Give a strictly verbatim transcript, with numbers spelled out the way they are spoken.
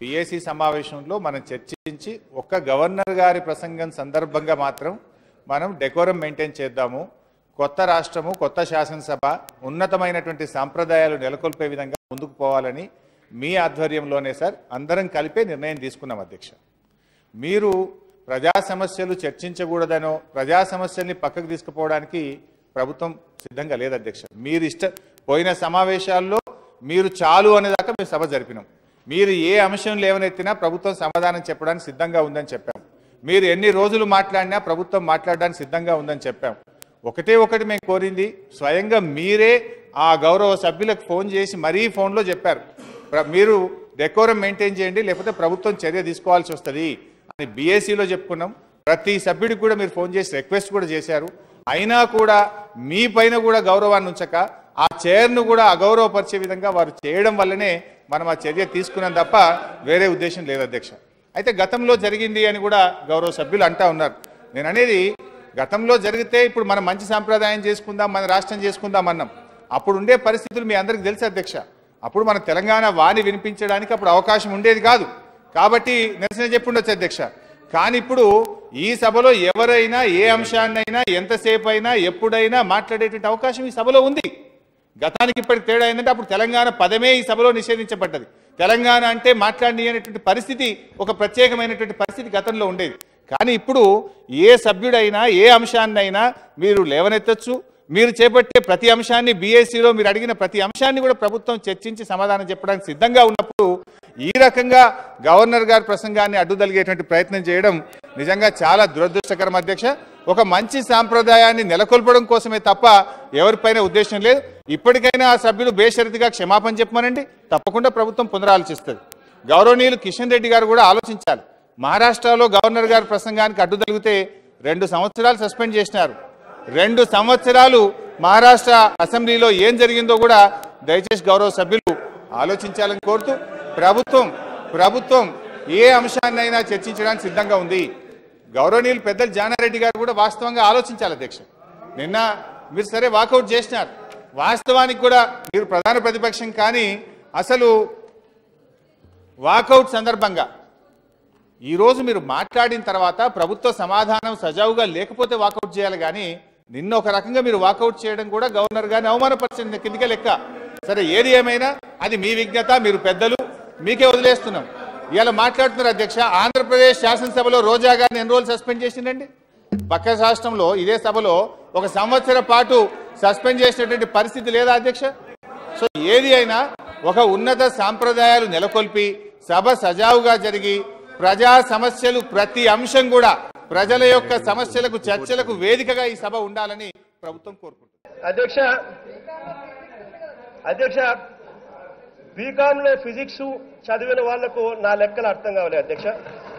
PAC సమావేశంలో మనం చర్చించి ఒక్క గవర్నర్ గారి ప్రసంగం సందర్భంగా మాత్రం మనం డెకోరం మెయింటైన్ చేద్దాము. కొత్త రాష్ట్రము, కొత్త శాసనసభ ఉన్నతమైనటువంటి సాంప్రదాయాలు నెలకొల్పే విధంగా ముందుకు పోవాలని మీ ఆధ్వర్యంలోనే సార్ అందరం కలిపే నిర్ణయం తీసుకున్నాం అధ్యక్ష. మీరు ప్రజా సమస్యలు చర్చించకూడదనో ప్రజా సమస్యల్ని పక్కకు తీసుకుపోవడానికి ప్రభుత్వం సిద్ధంగా లేదు అధ్యక్ష. మీరు ఇష్ట పోయిన సమావేశాల్లో మీరు చాలు అనేదాకా మేము సభ జరిపినాం. మీరు ఏ అంశం లేవనెత్తినా ప్రభుత్వం సమాధానం చెప్పడానికి సిద్ధంగా ఉందని చెప్పాం. మీరు ఎన్ని రోజులు మాట్లాడినా ప్రభుత్వం మాట్లాడడానికి సిద్ధంగా ఉందని చెప్పాం. ఒకటే ఒకటి మేము కోరింది, స్వయంగా మీరే ఆ గౌరవ సభ్యులకు ఫోన్ చేసి మరీ ఫోన్లో చెప్పారు, మీరు డెకోరం మెయింటైన్ చేయండి లేకపోతే ప్రభుత్వం చర్య తీసుకోవాల్సి వస్తుంది అని బీఏసీలో చెప్పుకున్నాం. ప్రతి సభ్యుడికి కూడా మీరు ఫోన్ చేసి రిక్వెస్ట్ కూడా చేశారు. అయినా కూడా మీ పైన కూడా గౌరవాన్ని ఉంచక ఆ చైర్ను కూడా అగౌరవపరిచే విధంగా వారు చేయడం వల్లనే మనం ఆ చర్య తీసుకున్నాం తప్ప వేరే ఉద్దేశం లేదు అధ్యక్ష. అయితే గతంలో జరిగింది అని కూడా గౌరవ సభ్యులు అంటా ఉన్నారు. నేను అనేది గతంలో జరిగితే ఇప్పుడు మనం మంచి సాంప్రదాయం చేసుకుందాం, మన రాష్ట్రం చేసుకుందాం అన్నాం. అప్పుడు ఉండే పరిస్థితులు మీ అందరికీ తెలుసు అధ్యక్ష. అప్పుడు మన తెలంగాణ వాణి వినిపించడానికి అప్పుడు అవకాశం ఉండేది కాదు కాబట్టి నిరసన చెప్పుండొచ్చు అధ్యక్ష. కానీ ఇప్పుడు ఈ సభలో ఎవరైనా ఏ అంశాన్నైనా ఎంతసేపు అయినా ఎప్పుడైనా మాట్లాడేటువంటి అవకాశం ఈ సభలో ఉంది. గతానికి ఇప్పటికి తేడా ఏంటంటే అప్పుడు తెలంగాణ పదమే ఈ సభలో నిషేధించబడ్డది. తెలంగాణ అంటే మాట్లాడనీయనేటువంటి పరిస్థితి, ఒక ప్రత్యేకమైనటువంటి పరిస్థితి గతంలో ఉండేది. కానీ ఇప్పుడు ఏ సభ్యుడైనా ఏ అంశాన్నైనా మీరు లేవనెత్తచ్చు. మీరు చేపట్టే ప్రతి అంశాన్ని బీఏసీలో మీరు అడిగిన ప్రతి అంశాన్ని కూడా ప్రభుత్వం చర్చించి సమాధానం చెప్పడానికి సిద్ధంగా ఉన్నప్పుడు ఈ రకంగా గవర్నర్ గారి ప్రసంగాన్ని అడ్డుదలిగేటువంటి ప్రయత్నం చేయడం నిజంగా చాలా దురదృష్టకరం అధ్యక్ష. ఒక మంచి సాంప్రదాయాన్ని నెలకొల్పడం కోసమే తప్ప ఎవరిపైన ఉద్దేశం లేదు. ఇప్పటికైనా ఆ సభ్యులు బేషరతుగా క్షమాపణ చెప్పమనండి, తప్పకుండా ప్రభుత్వం పునరాలోచిస్తుంది. గౌరవనీయులు కిషన్ రెడ్డి గారు కూడా ఆలోచించాలి. మహారాష్ట్రలో గవర్నర్ గారి ప్రసంగానికి అడ్డు తగిలితే రెండు సంవత్సరాలు సస్పెండ్ చేసినారు. రెండు సంవత్సరాలు మహారాష్ట్ర అసెంబ్లీలో ఏం జరిగిందో కూడా దయచేసి గౌరవ సభ్యులు ఆలోచించాలని కోరుతూ ప్రభుత్వం ప్రభుత్వం ఏ అంశాన్నైనా చర్చించడానికి సిద్ధంగా ఉంది. గౌరవనీయులు పెద్దలు జానారెడ్డి గారు కూడా వాస్తవంగా ఆలోచించాలి అధ్యక్ష. నిన్న మీరు సరే వాకౌట్ చేసినారు, వాస్తవానికి కూడా మీరు ప్రధాన ప్రతిపక్షం, కానీ అసలు వాకౌట్ సందర్భంగా ఈరోజు మీరు మాట్లాడిన తర్వాత ప్రభుత్వ సమాధానం సజావుగా లేకపోతే వాకౌట్ చేయాలి. కానీ నిన్న ఒక రకంగా మీరు వాకౌట్ చేయడం కూడా గవర్నర్ గారిని అవమానపరిచిన కిందికే లెక్క. సరే ఏది ఏమైనా అది మీ విజ్ఞత, మీరు పెద్దలు, మీకే వదిలేస్తున్నాం. ఇలా మాట్లాడుతున్నారు అధ్యక్ష. ఆంధ్రప్రదేశ్ శాసనసభలో రోజా గారిని ఎన్ని రోజులు సస్పెండ్ చేసిందండి? పక్క రాష్ట్రంలో ఇదే సభలో ఒక సంవత్సర పాటు సస్పెండ్ చేసినటువంటి పరిస్థితి లేదా అధ్యక్ష? సో ఏది అయినా ఒక ఉన్నత సాంప్రదాయాలు నెలకొల్పి సభ సజావుగా జరిగి ప్రజా సమస్యలు ప్రతి అంశం కూడా ప్రజల యొక్క సమస్యలకు చర్చలకు వేదికగా ఈ సభ ఉండాలని ప్రభుత్వం కోరుకుంటుంది. అధ్యక్ష అధ్యక్ష బీకామ్ లో ఫిజిక్స్ చదివిన వాళ్లకు నా లెక్కలు అర్థం కావాలి అధ్యక్ష.